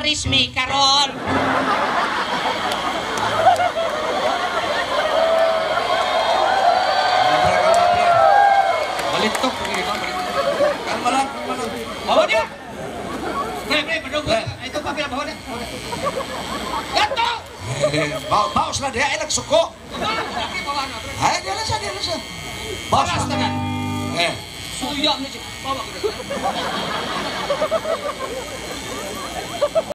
resmi karon. Balitok begini Pak. Kan malah. Bawa dia. Bre, bedog. Itu papel bawa dia. Ganto. Bawa lah dia enak suko. Hai dia lah. Bawa tangan. Suyam nih, bawa.